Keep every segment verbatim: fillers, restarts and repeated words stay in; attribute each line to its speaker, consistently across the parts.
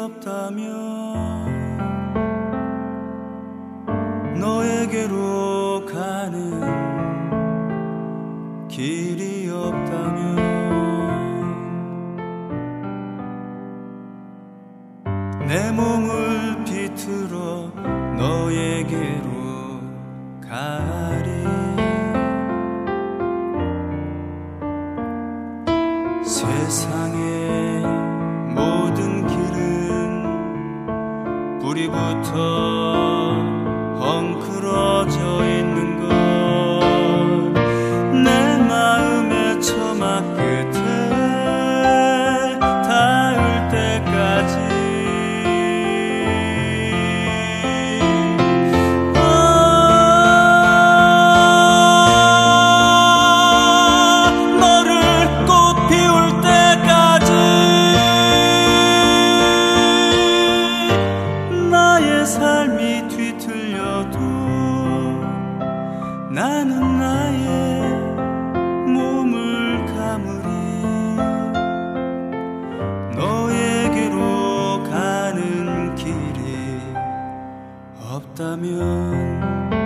Speaker 1: 없다면 너에게로 가는 길이 없다면 내 몸을 비틀어 너에게로 가리. 세상의 모든 길은 뿌리부터 헝클어져 있는 것, 내 마음의 처마 끝에 닿을 때까지 삶이 뒤틀려도 나는 나의 몸을 가무리. 너에게로 가는 길이 없다면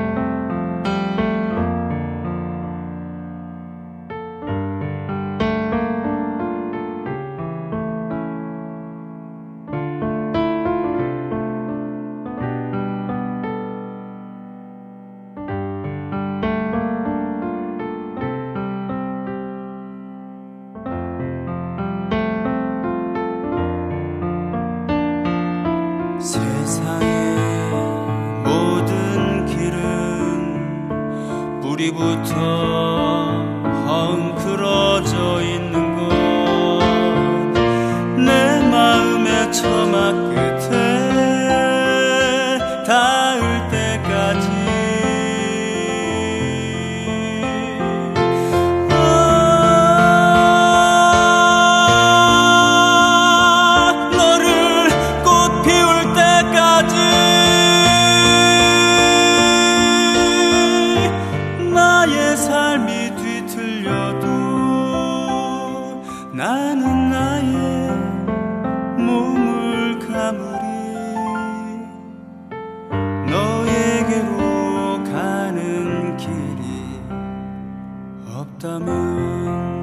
Speaker 1: 세상의 모든 길은 뿌리부터 헝클어져 있는 것, 내 마음의 처마 끝에 닿을 때까지 나의 삶이 뒤틀려도 나는 나의 몸을 가무리. 너에게로 가는 길이 없다면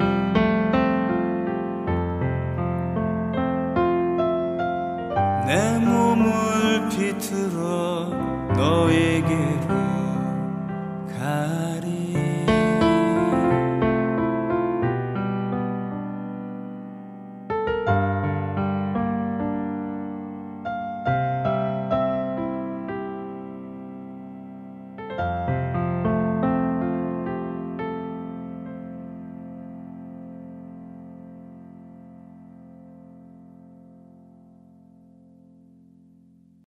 Speaker 1: 내 몸을 비틀어 너에게로 가.